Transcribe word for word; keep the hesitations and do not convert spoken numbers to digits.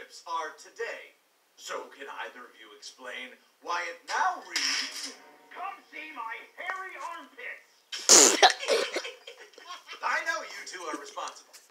strips are today. So can either of you explain why it now reads, "Come see my hairy armpits"? I know you two are responsible.